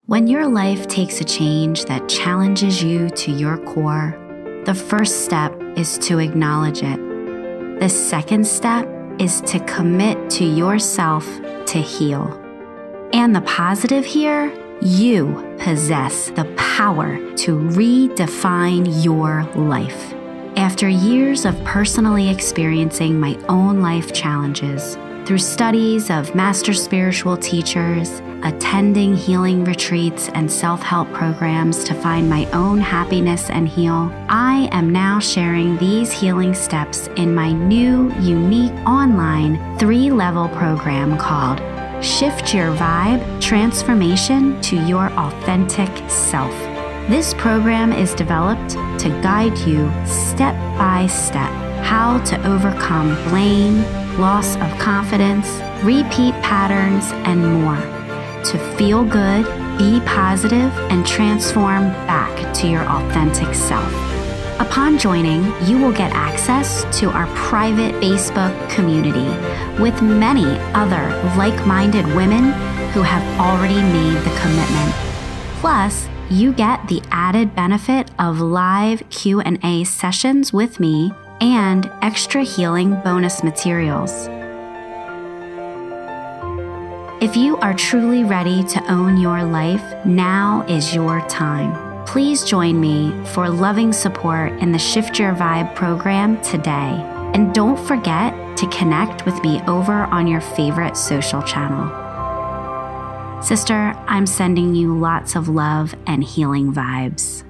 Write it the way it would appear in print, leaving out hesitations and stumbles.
When your life takes a change that challenges you to your core, the first step is to acknowledge it. The second step is to commit to yourself to heal. And the positive here, you possess the power to redefine your life. After years of personally experiencing my own life challenges, through studies of master spiritual teachers, attending healing retreats and self-help programs to find my own happiness and heal, I am now sharing these healing steps in my new, unique online 3-level program called Shift Your Vibe Transformation to Your Authentic Self. This program is developed to guide you step by step how to overcome blame, loss of confidence, repeat patterns, and more, to feel good, be positive, and transform back to your authentic self. Upon joining, you will get access to our private Facebook community with many other like-minded women who have already made the commitment. Plus, you get the added benefit of live Q&A sessions with me and extra healing bonus materials. If you are truly ready to own your life, now is your time. Please join me for loving support in the Shift Your Vibe program today. And don't forget to connect with me over on your favorite social channel. Sister, I'm sending you lots of love and healing vibes.